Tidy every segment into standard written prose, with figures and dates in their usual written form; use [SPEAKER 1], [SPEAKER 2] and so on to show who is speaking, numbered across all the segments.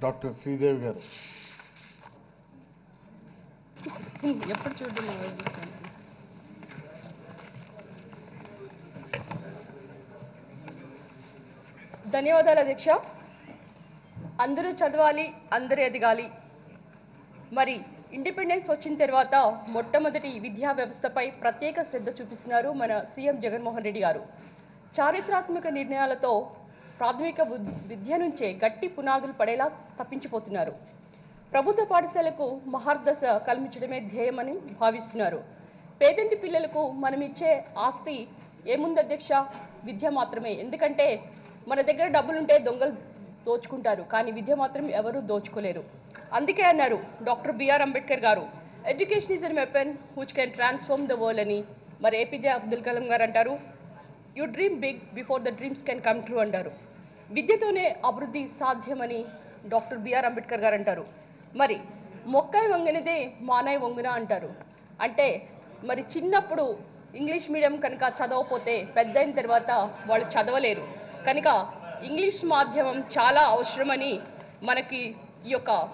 [SPEAKER 1] Doctor Sridevi గారు.
[SPEAKER 2] ఎప్పుడు చూడండి. ధన్యవాదాలు అధ్యక్ష. అందరూ చదవాలి, అందరూ ఎదగాలి. మరి ఇండిపెండెన్స్ వచ్చిన తర్వాత మొట్టమొదటి విద్యా వ్యవస్థపై ప్రత్యేక శ్రద్ధ చూపిస్తున్నారు మన సీఎం జగన్మోహన్ రెడ్డి గారు. చారిత్రాత్మక నిర్ణయాలతో ప్రాథమిక విద్య నుంచే గట్టి పునాదులు పడేలా తప్పించిపోతున్నారు. ప్రభుత్వ పాఠశాలకు మహర్దశ కల్పించడమే ధ్యేయమని భావిస్తున్నారు. పేదింటి పిల్లలకు మనం ఇచ్చే ఆస్తి ఏముంది అధ్యక్ష? విద్య మాత్రమే. ఎందుకంటే మన దగ్గర డబ్బులుంటే దొంగలు దోచుకుంటారు, కానీ విద్య మాత్రం ఎవరూ దోచుకోలేరు. అందుకే అన్నారు డాక్టర్ బిఆర్ అంబేద్కర్ గారు, education is a weapon which can transform the world అని. మరి ఏపీజే అబ్దుల్ కలాం గారు అంటారు, you dream big before the dreams can come true అంటారు. విద్యతోనే అభివృద్ధి సాధ్యమని డాక్టర్ బిఆర్ అంబేద్కర్ గారు అంటారు. మరి మొక్కై వంగనిదే మానై వంగున అంటారు. అంటే మరి చిన్నప్పుడు ఇంగ్లీష్ మీడియం కనుక చదవకపోతే పెద్ద అయిన తర్వాత వాళ్ళు చదవలేరు. కనుక ఇంగ్లీష్ మాధ్యమం చాలా అవసరమని మనకి ఈ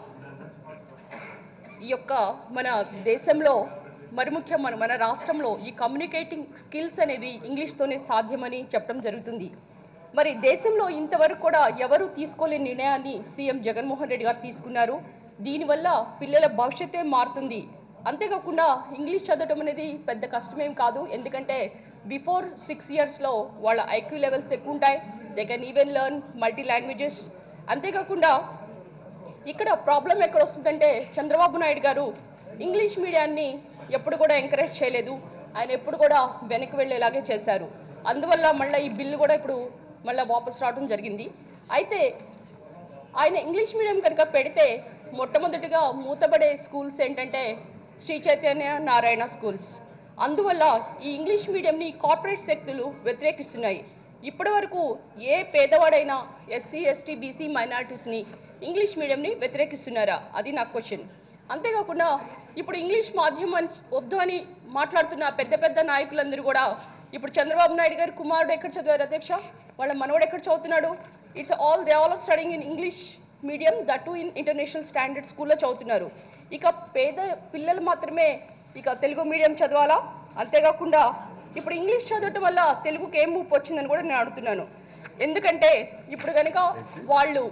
[SPEAKER 2] యొక్క మన దేశంలో మరి ముఖ్యంగా మన రాష్ట్రంలో ఈ కమ్యూనికేటింగ్ స్కిల్స్ అనేవి ఇంగ్లీష్తోనే సాధ్యమని చెప్పడం జరుగుతుంది. మరి దేశంలో ఇంతవరకు కూడా ఎవరు తీసుకోలేని నిర్ణయాన్ని సీఎం జగన్మోహన్ రెడ్డి గారు తీసుకున్నారు. దీనివల్ల పిల్లల భవిష్యత్తే మారుతుంది. అంతేకాకుండా ఇంగ్లీష్ చదవడం అనేది పెద్ద కష్టమేం కాదు. ఎందుకంటే బిఫోర్ 6 yearsలో వాళ్ళ ఐక్యూ లెవెల్స్ ఎక్కువ ఉంటాయి. They can even learn multi languages. అంతేకాకుండా ఇక్కడ ప్రాబ్లం ఎక్కడ వస్తుందంటే చంద్రబాబు నాయుడు గారు ఇంగ్లీష్ మీడియాన్ని ఎప్పుడు కూడా ఎంకరేజ్ చేయలేదు. ఆయన ఎప్పుడు కూడా వెనక్కి వెళ్ళేలాగే చేశారు. అందువల్ల మళ్ళీ ఈ బిల్లు కూడా ఇప్పుడు మళ్ళీ వాపసు రావడం జరిగింది. అయితే ఆయన ఇంగ్లీష్ మీడియం కనుక పెడితే మొట్టమొదటిగా మూతబడే స్కూల్స్ ఏంటంటే శ్రీ చైతన్య నారాయణ స్కూల్స్. అందువల్ల ఈ ఇంగ్లీష్ మీడియంని కార్పొరేట్ శక్తులు వ్యతిరేకిస్తున్నాయి. ఇప్పటి వరకు ఏ పేదవాడైనా ఎస్సీ, ఎస్టీ, బీసీ మైనారిటీస్ని ఇంగ్లీష్ మీడియంని వ్యతిరేకిస్తున్నారా? అది నా క్వశ్చన్. అంతేకాకుండా ఇప్పుడు ఇంగ్లీష్ మాధ్యమం వద్దు అని మాట్లాడుతున్న పెద్ద పెద్ద నాయకులందరూ కూడా ఇప్పుడు చంద్రబాబు నాయుడు గారు కుమారుడు ఎక్కడ చదివారు అధ్యక్ష? వాళ్ళ మనవడు ఎక్కడ చదువుతున్నాడు? They all are studying in English medium, that too in international standard స్కూల్లో చదువుతున్నారు. ఇక పేద పిల్లలు మాత్రమే ఇక తెలుగు మీడియం చదవాలా? అంతేకాకుండా ఇప్పుడు ఇంగ్లీష్ చదవటం వల్ల తెలుగుకి ఏం ముప్పు వచ్చిందని కూడా నేను అడుగుతున్నాను. ఎందుకంటే ఇప్పుడు కనుక వాళ్ళు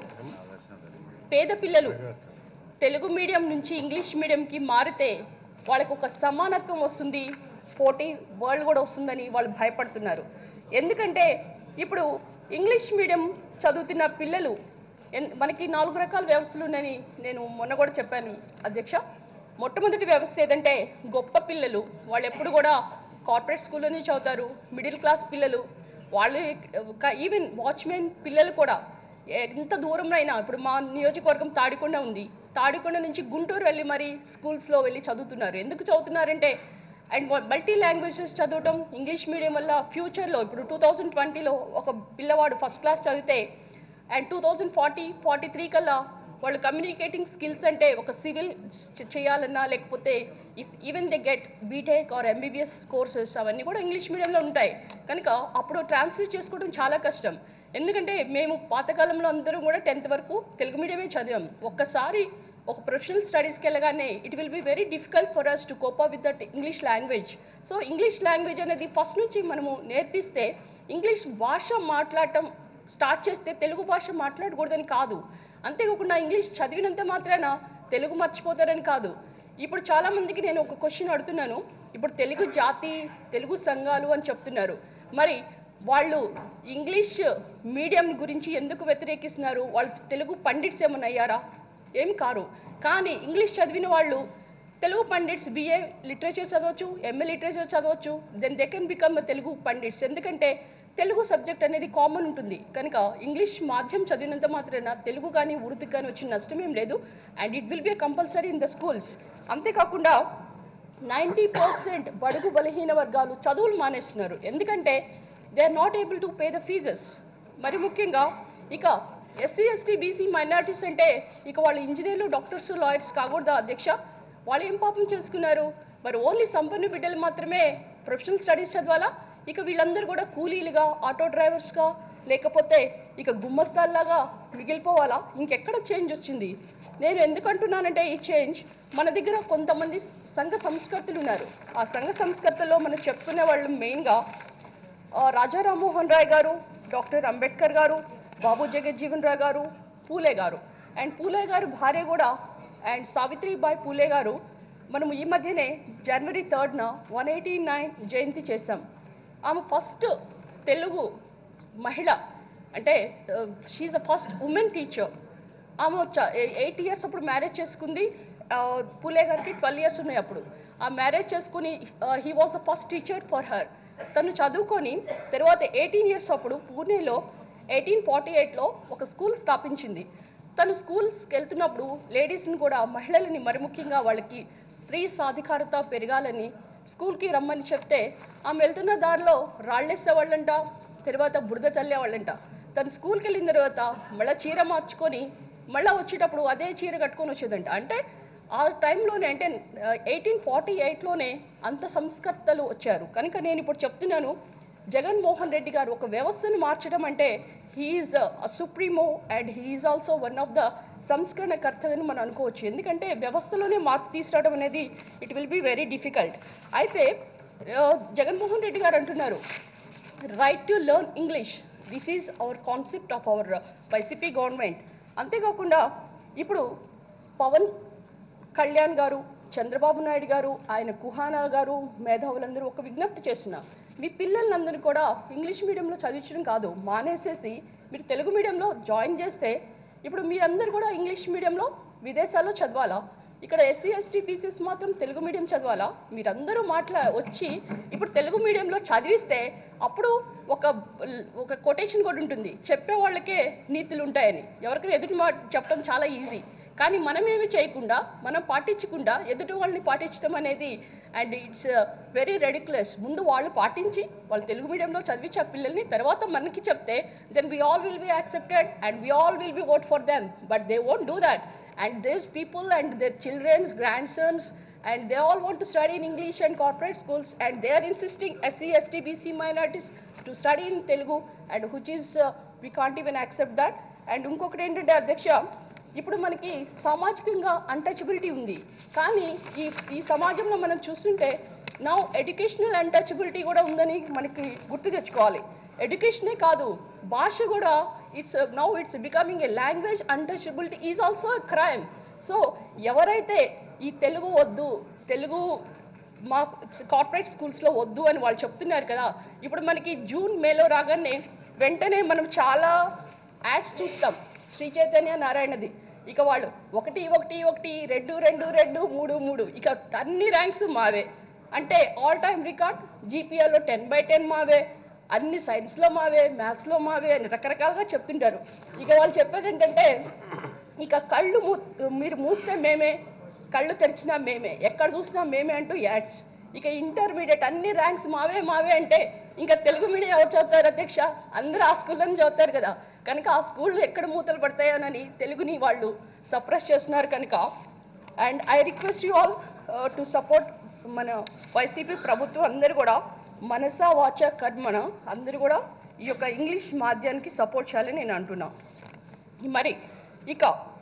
[SPEAKER 2] పేద పిల్లలు తెలుగు మీడియం నుంచి ఇంగ్లీష్ మీడియంకి మారితే వాళ్ళకు ఒక సమానత్వం వస్తుంది, పోటీ వరల్డ్ కూడా వస్తుందని వాళ్ళు భయపడుతున్నారు. ఎందుకంటే ఇప్పుడు ఇంగ్లీష్ మీడియం చదువుతున్న పిల్లలు మనకి 4 రకాల వ్యవస్థలు ఉన్నాయని నేను మొన్న కూడా చెప్పాను అధ్యక్ష. మొట్టమొదటి వ్యవస్థ ఏదంటే గొప్ప పిల్లలు, వాళ్ళు ఎప్పుడు కూడా కార్పొరేట్ స్కూల్లోనే చదువుతారు. మిడిల్ క్లాస్ పిల్లలు, వాళ్ళు ఈవెన్ వాచ్మెన్ పిల్లలు కూడా ఎంత దూరంలో అయినా, ఇప్పుడు మా నియోజకవర్గం తాడికొండ ఉంది, తాడికొండ నుంచి గుంటూరు వెళ్ళి మరి స్కూల్స్లో వెళ్ళి చదువుతున్నారు. ఎందుకు చదువుతున్నారంటే అండ్ మల్టీ లాంగ్వేజెస్ చదవటం ఇంగ్లీష్ మీడియం వల్ల ఫ్యూచర్లో ఇప్పుడు 2020లో ఒక పిల్లవాడు ఫస్ట్ క్లాస్ చదివితే అండ్ 2043 కల్లా వాళ్ళు కమ్యూనికేటింగ్ స్కిల్స్ అంటే ఒక సివిల్ చేయాలన్నా లేకపోతే even they get BTech or MBBS courses అవన్నీ కూడా ఇంగ్లీష్ మీడియంలో ఉంటాయి. కనుక అప్పుడు ట్రాన్స్లేట్ చేసుకోవడం చాలా కష్టం. ఎందుకంటే మేము పాతకాలంలో అందరం కూడా 10th వరకు తెలుగు మీడియమే చదివాం. ఒక్కసారి ఒక ప్రొఫెషనల్ స్టడీస్కి వెళ్ళగానే it will be very difficult for us to cope up with that English language. So English language అనేది ఫస్ట్ నుంచి మనము నేర్పిస్తే ఇంగ్లీష్ భాష మాట్లాడటం స్టార్ట్ చేస్తే తెలుగు భాష మాట్లాడకూడదని కాదు. అంతేకాకుండా ఇంగ్లీష్ చదివినంత మాత్రాన తెలుగు మర్చిపోతారని కాదు. ఇప్పుడు చాలామందికి నేను ఒక క్వశ్చన్ అడుగుతున్నాను. ఇప్పుడు తెలుగు జాతి, తెలుగు సంఘాలు అని చెప్తున్నారు. మరి వాళ్ళు ఇంగ్లీష్ మీడియం గురించి ఎందుకు వ్యతిరేకిస్తున్నారు? వాళ్ళు తెలుగు పండిట్స్ ఏమన్నా అయ్యారా? ఏం కారు. కానీ ఇంగ్లీష్ చదివిన వాళ్ళు తెలుగు పండిట్స్ బిఏ లిటరేచర్ చదవచ్చు, ఎంఏ లిటరేచర్ చదవచ్చు, then they can become Telugu pandits. ఎందుకంటే తెలుగు సబ్జెక్ట్ అనేది కామన్ ఉంటుంది. కనుక ఇంగ్లీష్ మాధ్యం చదివినంత మాత్రాన తెలుగు కానీ ఉర్దూ కానీ వచ్చిన నష్టం ఏం లేదు. And it will be compulsory in the schools. అంతేకాకుండా 90% బడుగు బలహీన వర్గాలు చదువులు మానేస్తున్నారు. ఎందుకంటే they are not able to pay the fees. మరి ముఖ్యంగా ఇక ఎస్సీ, ఎస్టీ, బీసీ మైనారిటీస్ అంటే ఇక వాళ్ళు ఇంజనీర్లు, డాక్టర్స్, లాయర్స్ కాకూడదా అధ్యక్ష? వాళ్ళు ఏం పాపం చేసుకున్నారు? మరి ఓన్లీ సంపన్న బిడ్డలు మాత్రమే ప్రొఫెషనల్ స్టడీస్ చదవాలా? ఇక వీళ్ళందరూ కూడా కూలీలుగా, ఆటో డ్రైవర్స్గా, లేకపోతే ఇక గుమ్మస్తాల్లాగా మిగిలిపోవాలా? ఇంకెక్కడ చేంజ్ వచ్చింది? నేను ఎందుకంటున్నానంటే ఈ చేంజ్ మన దగ్గర కొంతమంది సంఘ సంస్కర్తలు ఉన్నారు. ఆ సంఘ సంస్కర్తల్లో మనం చెప్తున్న వాళ్ళు మెయిన్గా రాజా రామ్మోహన్ రాయ్ గారు, డాక్టర్ అంబేద్కర్ గారు, బాబు జగజ్జీవన్ రావు గారు, పూలే గారు. అండ్ పూలే గారు భార్య కూడా అండ్ సావిత్రిబాయి పూలే గారు మనం ఈ మధ్యనే జనవరి 3న 189 జయంతి చేశాం. ఆమె ఫస్ట్ తెలుగు మహిళ, అంటే she's the first woman teacher. ఆమె 8 years అప్పుడు మ్యారేజ్ చేసుకుంది. పూలే గారికి 12 years ఉన్నాయి అప్పుడు. ఆ మ్యారేజ్ చేసుకుని he was the first teacher for her. తను చదువుకొని తర్వాత 18 years అప్పుడు పూణేలో 1848లో ఒక స్కూల్ స్థాపించింది. తను స్కూల్స్కి వెళ్తున్నప్పుడు లేడీస్ని కూడా, మహిళలని మరి ముఖ్యంగా వాళ్ళకి స్త్రీ సాధికారత పెరగాలని స్కూల్కి రమ్మని చెప్తే ఆమె వెళ్తున్న దారిలో రాళ్ళేసేవాళ్ళంట, తర్వాత బురద చల్లేవాళ్ళంట. తను స్కూల్కి వెళ్ళిన తర్వాత మళ్ళీ చీర మార్చుకొని మళ్ళీ వచ్చేటప్పుడు అదే చీర కట్టుకొని వచ్చేదంట. అంటే ఆ టైంలోనే, అంటే 1848లోనే అంత సంస్కర్తలు వచ్చారు. కనుక నేను ఇప్పుడు చెప్తున్నాను, జగన్మోహన్ రెడ్డి గారు ఒక వ్యవస్థను మార్చడం అంటే he's supremo and he's also one of the సంస్కరణకర్తని మనం అనుకోవచ్చు. ఎందుకంటే వ్యవస్థలోనే మార్పు తీసుకురావడం అనేది it will be very difficult. అయితే జగన్మోహన్ రెడ్డి గారు అంటున్నారు right to learn English, this is our concept of our YCP government. అంతేకాకుండా ఇప్పుడు పవన్ కళ్యాణ్ గారు, చంద్రబాబు నాయుడు గారు, ఆయన కుహానా గారు, మేధావులందరూ ఒక విజ్ఞప్తి చేస్తున్నారు. మీ పిల్లలందరూ కూడా ఇంగ్లీష్ మీడియంలో చదివించడం కాదు, మానేసేసి మీరు తెలుగు మీడియంలో జాయిన్ చేస్తే ఇప్పుడు మీరందరూ కూడా ఇంగ్లీష్ మీడియంలో విదేశాల్లో చదవాలా? ఇక్కడ ఎస్సీ ఎస్టీ బీసీస్ మాత్రం తెలుగు మీడియం చదవాలా? మీరందరూ వచ్చి ఇప్పుడు తెలుగు మీడియంలో చదివిస్తే అప్పుడు ఒక కొటేషన్ కూడా ఉంటుంది, చెప్పే వాళ్ళకే నీతులు ఉంటాయని. ఎవరికైనా ఎదుటి మాట చెప్పడం చాలా ఈజీ, కానీ మనమేమి చేయకుండా, మనం పాటించకుండా ఎదుటి వాళ్ళని పాటించడం అనేది అండ్ ఇట్స్ వెరీ రెడిక్యులస్. ముందు వాళ్ళు పాటించి వాళ్ళు తెలుగు మీడియంలో చదివించే పిల్లల్ని తర్వాత మనకి చెప్తే then we all will be accepted and we all will be vote for them. But they won't do that. And these people and their children's grandsons and they all want to study in English and corporate schools, and they are insisting SC, ST, BC minorities to study in Telugu, and which is we can't even accept that. And ఇంకొకటి ఏంటంటే అధ్యక్ష, ఇప్పుడు మనకి సామాజికంగా untouchability ఉంది, కానీ ఈ సమాజంలో మనం చూస్తుంటే నౌ ఎడ్యుకేషనల్ అన్టచబిలిటీ కూడా ఉందని మనకి గుర్తు తెచ్చుకోవాలి. ఎడ్యుకేషనే కాదు, భాష కూడా it's becoming a language untouchability is also a crime. So ఎవరైతే ఈ తెలుగు వద్దు, తెలుగు మా కార్పొరేట్ స్కూల్స్లో వద్దు అని వాళ్ళు చెప్తున్నారు కదా, ఇప్పుడు మనకి జూన్ మేలో రాగానే వెంటనే మనం చాలా యాడ్స్ చూస్తాం శ్రీ చైతన్య నారాయణది. ఇక వాళ్ళు 1 1 1 2 2 2 3 3 ఇక అన్ని ర్యాంక్స్ మావే, అంటే ఆల్ టైమ్ రికార్డ్. జీపీఎల్లో 10/10 మావే, అన్ని సైన్స్లో మావే, మ్యాథ్స్లో మావే అని రకరకాలుగా చెప్తుంటారు. ఇక వాళ్ళు చెప్పేది ఏంటంటే ఇక కళ్ళు మీరు మూస్తే మేమే, కళ్ళు తెరిచినా మేమే, ఎక్కడ చూసినా మేమే అంటూ యాడ్స్. ఇక ఇంటర్మీడియట్ అన్ని ర్యాంక్స్ మావే మావే అంటే ఇంకా తెలుగు మీడియం ఎవరు చదువుతారు అధ్యక్ష? అందరూ ఆ స్కూల్లోనే చదువుతారు కదా. కనుక ఆ స్కూళ్ళు ఎక్కడ మూతలు పడతాయోనని తెలుగుని వాళ్ళు సప్రెస్ చేస్తున్నారు కనుక. And I request you all to support మన వైసీపీ ప్రభుత్వం అందరూ కూడా మనసా వాచ కర్మణ అందరూ కూడా ఈ యొక్క ఇంగ్లీష్ మాధ్యానికి సపోర్ట్ చేయాలని నేను అంటున్నాను. మరి ఇక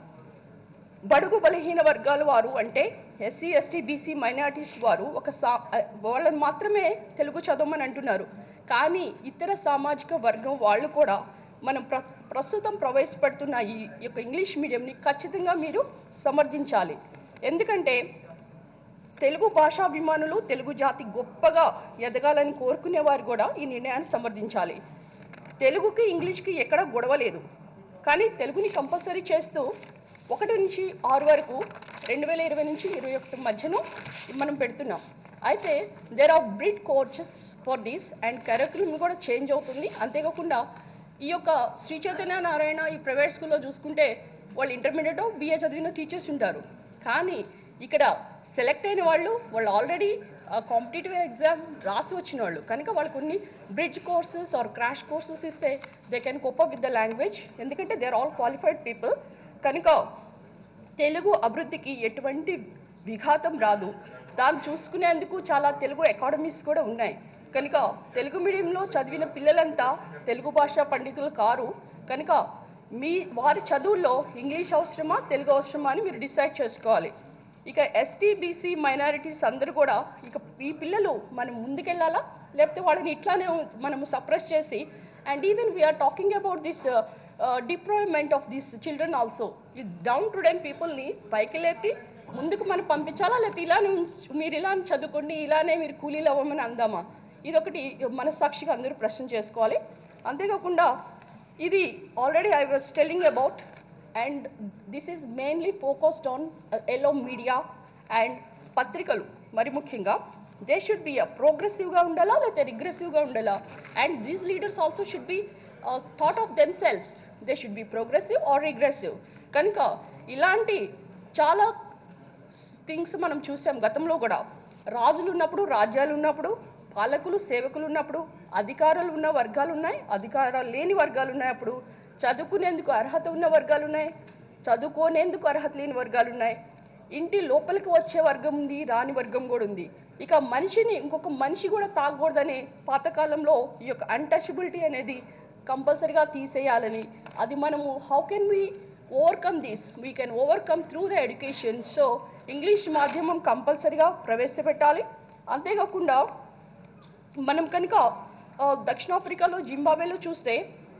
[SPEAKER 2] బడుగు బలహీన వర్గాల వారు అంటే ఎస్సీ ఎస్టీ బీసీ మైనారిటీస్ వారు వాళ్ళని మాత్రమే తెలుగు చదవమని అంటున్నారు, కానీ ఇతర సామాజిక వర్గం వాళ్ళు కూడా మనం ప్రస్తుతం ప్రవేశపెడుతున్న ఈ యొక్క ఇంగ్లీష్ మీడియంని ఖచ్చితంగా మీరు సమర్థించాలి. ఎందుకంటే తెలుగు భాషాభిమానులు, తెలుగు జాతి గొప్పగా ఎదగాలని కోరుకునేవారు కూడా ఈ నిర్ణయాన్ని సమర్థించాలి. తెలుగుకి ఇంగ్లీష్కి ఎక్కడ గొడవ లేదు, కానీ తెలుగుని కంపల్సరీ చేస్తూ 1 నుంచి 6 వరకు 2020 నుంచి 2021 మధ్యలో మనం పెడుతున్నాం. అయితే there are bridge courses for these and curriculum కూడా చేంజ్ అవుతుంది. అంతేకాకుండా ఈ యొక్క శ్రీ చైతన్య నారాయణ ఈ ప్రైవేట్ స్కూల్లో చూసుకుంటే వాళ్ళు ఇంటర్మీడియట్ బిఏ చదివిన టీచర్స్ ఉంటారు, కానీ ఇక్కడ సెలెక్ట్ అయిన వాళ్ళు ఆల్రెడీ కాంపిటేటివ్ ఎగ్జామ్ రాసి వచ్చిన వాళ్ళు కనుక వాళ్ళు కొన్ని bridge courses or crash courses ఇస్తే they can cope up with the language. ఎందుకంటే they are all qualified people. కనుక తెలుగు అభివృద్ధికి ఎటువంటి విఘాతం రాదు. దాన్ని చూసుకునేందుకు చాలా తెలుగు అకాడమీస్ కూడా ఉన్నాయి. కనుక తెలుగు మీడియంలో చదివిన పిల్లలంతా తెలుగు భాషా పండితులు కారు. కనుక వారి చదువుల్లో ఇంగ్లీష్ అవసరమా తెలుగు అవసరమా అని మీరు డిసైడ్ చేసుకోవాలి. ఇక ఎస్టీ బీసీ మైనారిటీస్ అందరూ కూడా ఇక ఈ పిల్లలు మనం ముందుకెళ్ళాలా లేకపోతే వాళ్ళని ఇట్లానే మనము సప్రెస్ చేసి and even we are talking about this deployment of this children also ఈ డౌన్ టు డెన్ పీపుల్ని పైకి లేపి ముందుకు మనం పంపించాలా లేకపోతే ఇలానే మీరు ఇలానే చదువుకోండి ఇలానే మీరు కూలీలు అవ్వమని అందామా? ఇదొకటి మనస్సాక్షిగా అందరూ ప్రశ్న చేసుకోవాలి. అంతేకాకుండా ఇది already I was telling about and this is mainly focused on yellow media and పత్రికలు. మరి ముఖ్యంగా దే షుడ్ బి ప్రోగ్రెసివ్గా ఉండాలా లేకపోతే రిగ్రెసివ్గా ఉండాలా? And these leaders also should be thought of themselves they should be progressive or regressive. కనుక ఇలాంటి చాలా థింగ్స్ మనం చూసాం గతంలో కూడా. రాజులు ఉన్నప్పుడు రాజ్యాలు ఉన్నప్పుడు పాలకులు సేవకులు ఉన్నప్పుడు అధికారాలు ఉన్న వర్గాలు ఉన్నాయి, అధికారాలు లేని వర్గాలు ఉన్నాయి. అప్పుడు చదువుకునేందుకు అర్హత ఉన్న వర్గాలు ఉన్నాయి, చదువుకోనేందుకు అర్హత లేని వర్గాలు ఉన్నాయి. ఇంటి లోపలికి వచ్చే వర్గం ఉంది, రాని వర్గం కూడా ఉంది. ఇక మనిషిని ఇంకొక మనిషి కూడా తాగకూడదనే పాతకాలంలో ఈ యొక్క అన్టచబిలిటీ అనేది కంపల్సరీగా తీసేయాలని, అది మనము how can we overcome this? We can overcome through the education. So English మాధ్యమం కంపల్సరీగా ప్రవేశపెట్టాలి. అంతేకాకుండా మనం కనుక దక్షిణాఫ్రికాలో జింబాబ్వేలో చూస్తే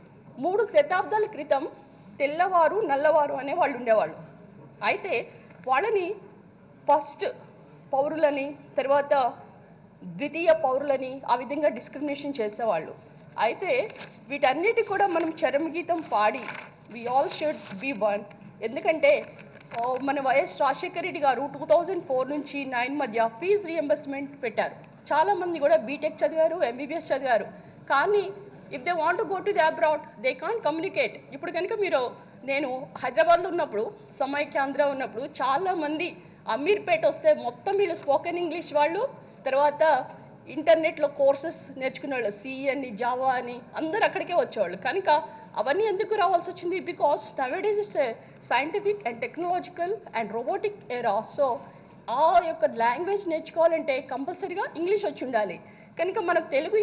[SPEAKER 2] 3 శతాబ్దాల క్రితం తెల్లవారు నల్లవారు అనే వాళ్ళు ఉండేవాళ్ళు. అయితే వాళ్ళని ఫస్ట్ పౌరులని తర్వాత ద్వితీయ పౌరులని ఆ విధంగా డిస్క్రిమినేషన్ చేసేవాళ్ళు. అయితే వీటన్నిటి కూడా మనం చరమగీతం పాడి we all should be one. ఎందుకంటే మన వైఎస్ రాజశేఖర రెడ్డి గారు 2004 నుంచి 9 మధ్య ఫీజు రియంబర్స్మెంట్ పెట్టారు. చాలామంది కూడా బీటెక్ చదివారు, ఎంబీబీఎస్ చదివారు. కానీ if they want to go to the abroad they can't communicate. ఇప్పుడు కనుక నేను హైదరాబాద్లో ఉన్నప్పుడు సమైక్యాంధ్ర ఉన్నప్పుడు చాలామంది అమీర్పేట వస్తే మొత్తం వీళ్ళు స్పోకెన్ ఇంగ్లీష్ వాళ్ళు, తర్వాత ఇంటర్నెట్లో కోర్సెస్ నేర్చుకునే వాళ్ళు సిఈ అని జావా అని అందరూ అక్కడికే వచ్చేవాళ్ళు. కనుక అవన్నీ ఎందుకు రావాల్సి వచ్చింది? Because nowadays it's a scientific and technological and robotic era. So ఆ యొక్క లాంగ్వేజ్ నేర్చుకోవాలంటే కంపల్సరీగా ఇంగ్లీష్ వచ్చి ఉండాలి. కనుక మనం తెలుగు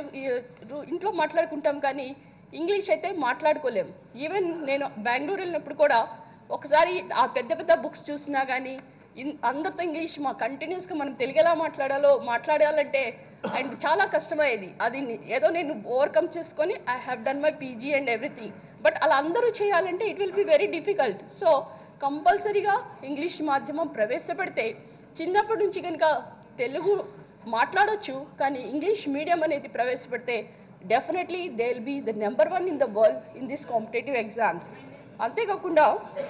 [SPEAKER 2] ఇంట్లో మాట్లాడుకుంటాం కానీ ఇంగ్లీష్ అయితే మాట్లాడుకోలేం. ఈవెన్ నేను బెంగళూరు వెళ్ళినప్పుడు కూడా ఒకసారి ఆ పెద్ద పెద్ద బుక్స్ చూసినా కానీ అందరితో ఇంగ్లీష్ కంటిన్యూస్గా మనం తెలుగు ఎలా మాట్లాడాలంటే అండ్ చాలా కష్టమయ్యేది. అది ఏదో నేను ఓవర్కమ్ చేసుకొని I have done my PG and everything. But అలా అందరూ చేయాలంటే it will be very difficult. So కంపల్సరీగా ఇంగ్లీష్ మాధ్యమం ప్రవేశపెడితే చిన్నప్పటి నుంచి కనుక తెలుగు మాట్లాడొచ్చు. కానీ ఇంగ్లీష్ మీడియం అనేది ప్రవేశపెడితే definitely they will be the number 1 in the world in this competitive exams. అంతేకాకుండా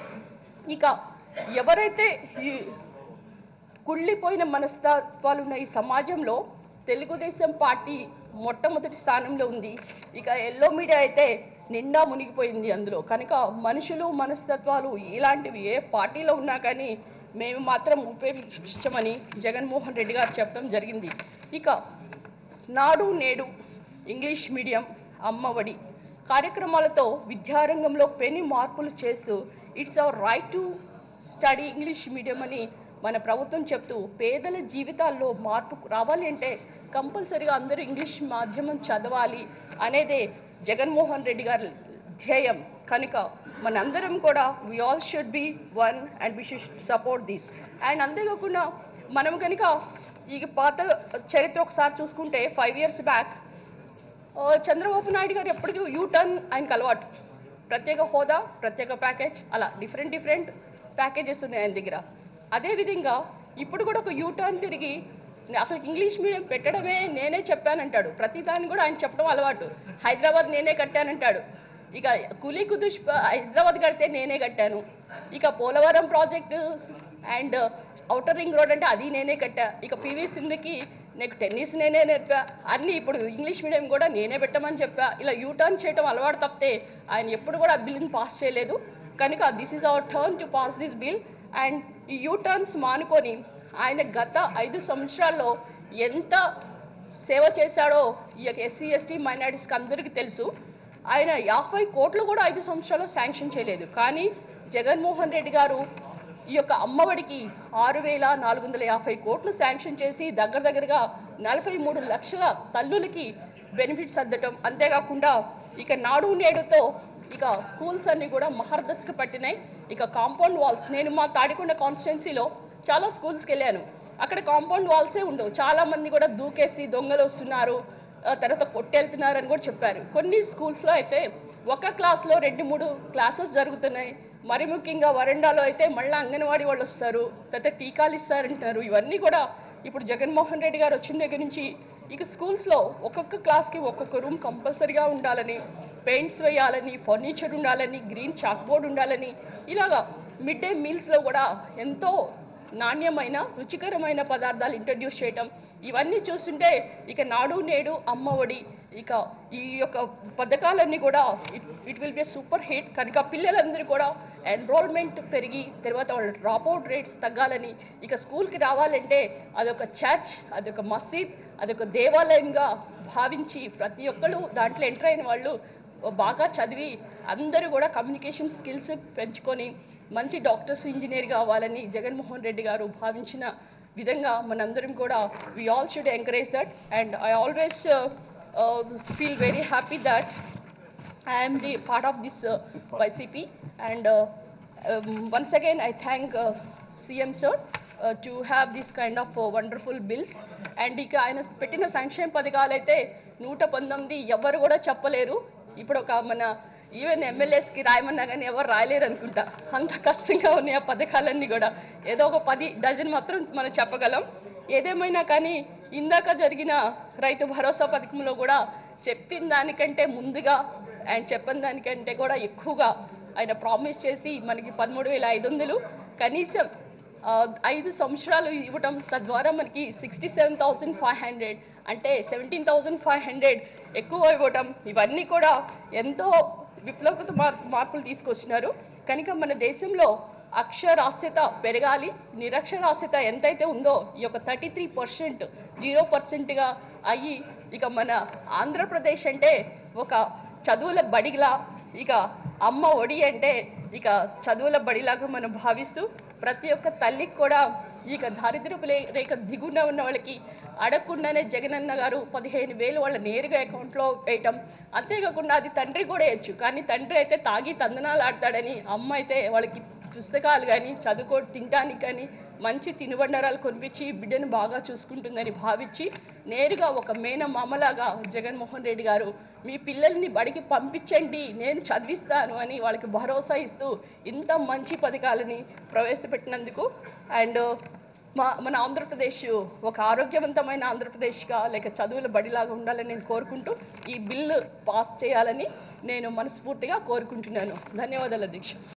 [SPEAKER 2] ఇక ఎవరైతే ఈ కుళ్ళిపోయిన మనస్తత్వాలు ఉన్న ఈ సమాజంలో తెలుగుదేశం పార్టీ మొట్టమొదటి స్థానంలో ఉంది. ఇక ఎల్లో మీడియా అయితే నిండా మునిగిపోయింది అందులో. కనుక మనుషులు మనస్తత్వాలు ఇలాంటివి ఏ పార్టీలో ఉన్నా కానీ మేము మాత్రం ఉపయోగించమని జగన్మోహన్ రెడ్డి గారు చెప్పడం జరిగింది. ఇక నాడు నేడు ఇంగ్లీష్ మీడియం అమ్మఒడి కార్యక్రమాలతో విద్యారంగంలో పెను మార్పులు చేస్తూ it's our right to study English medium అని మన ప్రభుత్వం చెప్తూ పేదల జీవితాల్లో మార్పు రావాలి అంటే కంపల్సరీగా అందరూ ఇంగ్లీష్ మాధ్యమం చదవాలి అనేదే జగన్మోహన్ రెడ్డి గారి ధ్యేయం. కనుక మనందరం కూడా we all should be one and we should support this. And అంతేకాకుండా మనం కనుక ఈ పాత చరిత్ర ఒకసారి చూసుకుంటే 5 years బ్యాక్ చంద్రబాబు నాయుడు గారు ఎప్పటికీ యూటర్న్ ఆయనకు అలవాటు. ప్రత్యేక హోదా, ప్రత్యేక ప్యాకేజ్, అలా డిఫరెంట్ ప్యాకేజెస్ ఉన్నాయి ఆయన దగ్గర. అదేవిధంగా ఇప్పుడు కూడా ఒక యూటర్న్ తిరిగి అసలు ఇంగ్లీష్ మీడియం పెట్టడమే నేనే చెప్పానంటాడు. ప్రతిదాన్ని కూడా ఆయన చెప్పడం అలవాటు. హైదరాబాద్ నేనే కట్టానంటాడు. ఇక కులీ కుతుష్ హైదరాబాద్ కడితే నేనే కట్టాను. ఇక Polavaram project and outer ring road అంటే అది నేనే కట్టా. ఇక పివి సింధుకి నీకు టెన్నిస్ నేనే నేర్పా. అన్నీ ఇప్పుడు ఇంగ్లీష్ మీడియం కూడా నేనే పెట్టమని చెప్పా. ఇలా యూటర్న్ చేయడం అలవాటు తప్పితే ఆయన ఎప్పుడు కూడా ఆ బిల్ని పాస్ చేయలేదు. కనుక this is our turn to pass this bill. And ఈ యూటర్న్స్ మానుకొని ఆయన గత 5 సంవత్సరాల్లో ఎంత సేవ చేశాడో ఈ యొక్క ఎస్సీ ఎస్టీ మైనారిటీస్కి అందరికీ తెలుసు. ఆయన 50 కోట్లు కూడా 5 సంవత్సరాల్లో శాంక్షన్ చేయలేదు. కానీ జగన్మోహన్ రెడ్డి గారు ఈ యొక్క అమ్మఒడికి 6,450 కోట్లు శాంక్షన్ చేసి దగ్గరగా 43 లక్షల తల్లులకి బెనిఫిట్స్ అందటం. అంతేకాకుండా ఇక నాడు నేడుతో ఇక స్కూల్స్ అన్నీ కూడా మహర్దశకు పట్టినాయి. ఇక కాంపౌండ్ వాల్స్, నేను మా తాడికొండ కాన్స్టిట్యున్సీలో చాలా స్కూల్స్కి వెళ్ళాను. అక్కడ కాంపౌండ్ వాల్సే ఉండవు. చాలామంది కూడా దూకేసి దొంగలు వస్తున్నారు, తర్వాత కొట్టెళ్తున్నారు అని కూడా చెప్పారు. కొన్ని స్కూల్స్లో అయితే ఒక క్లాస్లో 2-3 క్లాసెస్ జరుగుతున్నాయి. మరి ముఖ్యంగా వరండాలో అయితే మళ్ళీ అంగన్వాడీ వాళ్ళు వస్తారు, తర్వాత టీకాలు ఇస్తారంటారు. ఇవన్నీ కూడా ఇప్పుడు జగన్మోహన్ రెడ్డి గారు వచ్చిన దగ్గర నుంచి ఇక స్కూల్స్లో ఒక్కొక్క క్లాస్కి ఒక్కొక్క రూమ్ కంపల్సరీగా ఉండాలని, పెయింట్స్ వేయాలని, ఫర్నిచర్ ఉండాలని, గ్రీన్ చాక్ బోర్డ్ ఉండాలని, ఇలాగా మిడ్ డే మీల్స్లో కూడా ఎంతో నాణ్యమైన రుచికరమైన పదార్థాలు ఇంట్రడ్యూస్ చేయటం. ఇవన్నీ చూస్తుంటే ఇక నాడు నేడు అమ్మఒడి ఇక ఈ యొక్క పథకాలన్నీ కూడా it will be super hit. కనుక పిల్లలందరూ కూడా ఎన్రోల్మెంట్ పెరిగి తర్వాత వాళ్ళ డ్రాప్అవుట్ రేట్స్ తగ్గాలని, ఇక స్కూల్కి రావాలంటే అదొక చర్చ్, అదొక మసీద్, అదొక దేవాలయంగా భావించి ప్రతి ఒక్కళ్ళు దాంట్లో ఎంటర్ అయిన వాళ్ళు బాగా చదివి అందరూ కూడా కమ్యూనికేషన్ స్కిల్స్ పెంచుకొని మంచి డాక్టర్స్, ఇంజనీర్ కావాలని జగన్మోహన్ రెడ్డి గారు భావించిన విధంగా మనందరం కూడా we all should encourage that. And I always feel very happy that I am the part of this YCP. And once again I thank CM sir to have this kind of wonderful bills. And ఇక ఆయన పెట్టిన సంక్షేమ పథకాలు అయితే 119 ఎవరు కూడా చెప్పలేరు. ఇప్పుడు ఒక మన ఈవెన్ ఎమ్మెల్యేస్కి రాయమన్నా కానీ ఎవరు రాయలేరు అనుకుంటా, అంత కష్టంగా ఉన్నాయి ఆ పథకాలన్నీ కూడా. ఏదో ఒక 10 డజన్ మాత్రం మనం చెప్పగలం. ఏదేమైనా కానీ ఇందాక జరిగిన రైతు భరోసా పథకంలో కూడా చెప్పిన దానికంటే ముందుగా అండ్ చెప్పిన దానికంటే కూడా ఎక్కువగా ఆయన ప్రామిస్ చేసి మనకి 13,500 కనీసం 5 సంవత్సరాలు ఇవ్వటం, తద్వారా మనకి 67,500 అంటే 17,500 ఎక్కువ ఇవ్వటం, ఇవన్నీ కూడా ఎంతో విప్లవక మార్పులు తీసుకొచ్చినారు. కనుక మన దేశంలో అక్షరాస్యత పెరగాలి, నిరక్షరాస్యత ఎంతైతే ఉందో ఈ యొక్క 33% 0%గా అయ్యి ఇక మన ఆంధ్రప్రదేశ్ అంటే ఒక చదువుల బడిలా, ఇక అమ్మ ఒడి అంటే ఇక చదువుల బడిలాగా మనం భావిస్తూ ప్రతి ఒక్క తల్లికి కూడా ఇక దారిద్ర్యపు రేఖ దిగున ఉన్న వాళ్ళకి అడగకుండానే జగనన్న గారు 15,000 వాళ్ళ నేరుగా అకౌంట్లో వేయటం. అంతేకాకుండా అది తండ్రి కూడా వేయచ్చు, కానీ తండ్రి అయితే తాగి తందనాలు ఆడతాడని అమ్మ అయితే వాళ్ళకి పుస్తకాలు కానీ తినడానికి కానీ మంచి తినుబండారాలు కొనిపించి బిడ్డను బాగా చూసుకుంటుందని భావించి నేరుగా ఒక మేనమామలాగా జగన్మోహన్ రెడ్డి గారు మీ పిల్లల్ని బడికి పంపించండి, నేను చదివిస్తాను అని వాళ్ళకి భరోసా ఇస్తూ ఇంత మంచి పథకాలని ప్రవేశపెట్టినందుకు అండ్ మన ఆంధ్రప్రదేశ్ ఒక ఆరోగ్యవంతమైన ఆంధ్రప్రదేశ్గా లేక చదువుల బడిలాగా ఉండాలని నేను కోరుకుంటూ ఈ బిల్లు పాస్ చేయాలని నేను మనస్ఫూర్తిగా కోరుకుంటున్నాను. ధన్యవాదాలు అధ్యక్ష.